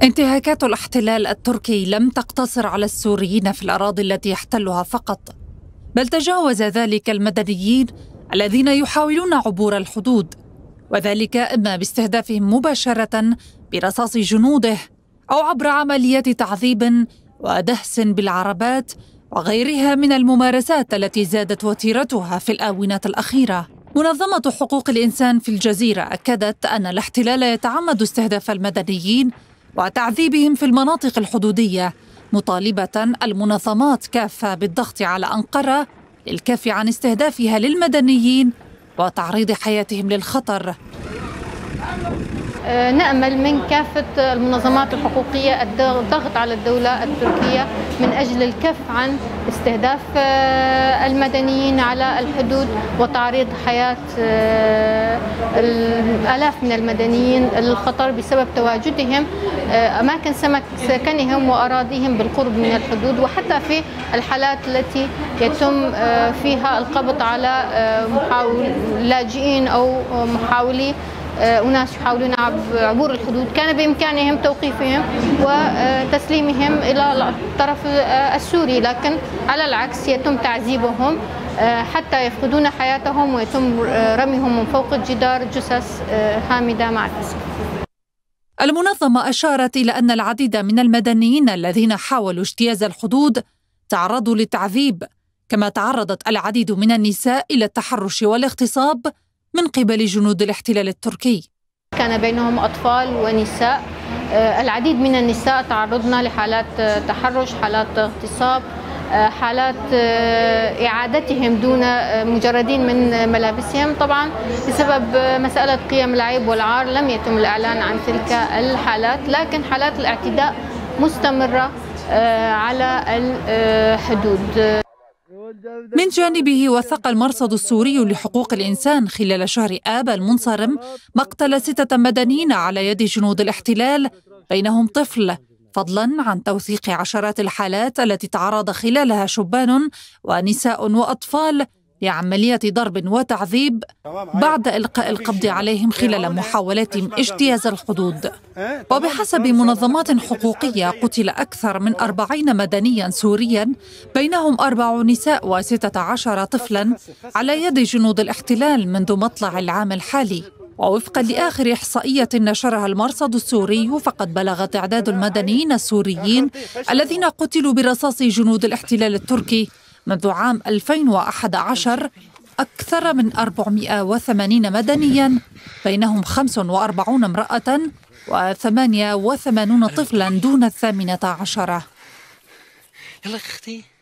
انتهاكات الاحتلال التركي لم تقتصر على السوريين في الأراضي التي يحتلها فقط، بل تجاوز ذلك المدنيين الذين يحاولون عبور الحدود، وذلك إما باستهدافهم مباشرة برصاص جنوده أو عبر عمليات تعذيب ودهس بالعربات وغيرها من الممارسات التي زادت وتيرتها في الآونة الأخيرة. منظمة حقوق الإنسان في الجزيرة أكدت أن الاحتلال يتعمد استهداف المدنيين وتعذيبهم في المناطق الحدودية، مطالبة المنظمات كافة بالضغط على أنقرة للكف عن استهدافها للمدنيين وتعريض حياتهم للخطر. نأمل من كافة المنظمات الحقوقية الضغط على الدولة التركية من أجل الكف عن استهداف المدنيين على الحدود وتعريض حياة الآلاف من المدنيين للخطر بسبب تواجدهم أماكن سكنهم وأراضيهم بالقرب من الحدود، وحتى في الحالات التي يتم فيها القبض على لاجئين أو محاولي أناس يحاولون عبور الحدود، كان بإمكانهم توقيفهم وتسليمهم إلى الطرف السوري، لكن على العكس يتم تعذيبهم حتى يفقدون حياتهم ويتم رميهم من فوق الجدار جثث هامدة مع الأسف. المنظمة أشارت إلى أن العديد من المدنيين الذين حاولوا اجتياز الحدود تعرضوا للتعذيب، كما تعرضت العديد من النساء إلى التحرش والاغتصاب من قبل جنود الاحتلال التركي. كان بينهم أطفال ونساء، العديد من النساء تعرضنا لحالات تحرش، حالات اغتصاب، حالات إعادتهم دون مجردين من ملابسهم. طبعا بسبب مسألة قيم العيب والعار لم يتم الإعلان عن تلك الحالات، لكن حالات الاعتداء مستمرة على الحدود. من جانبه وثق المرصد السوري لحقوق الإنسان خلال شهر آب المنصرم مقتل 6 مدنيين على يد جنود الاحتلال بينهم طفل، فضلاً عن توثيق عشرات الحالات التي تعرض خلالها شبان ونساء وأطفال لعملية ضرب وتعذيب بعد إلقاء القبض عليهم خلال محاولاتهم اجتياز الحدود. وبحسب منظمات حقوقية قتل أكثر من 40 مدنياً سورياً بينهم 4 نساء و16 طفلاً على يد جنود الاحتلال منذ مطلع العام الحالي. ووفقاً لآخر إحصائية نشرها المرصد السوري، فقد بلغ تعداد المدنيين السوريين الذين قتلوا برصاص جنود الاحتلال التركي منذ عام 2011 أكثر من 480 مدنياً، بينهم 45 امرأة و88 طفلاً دون 18.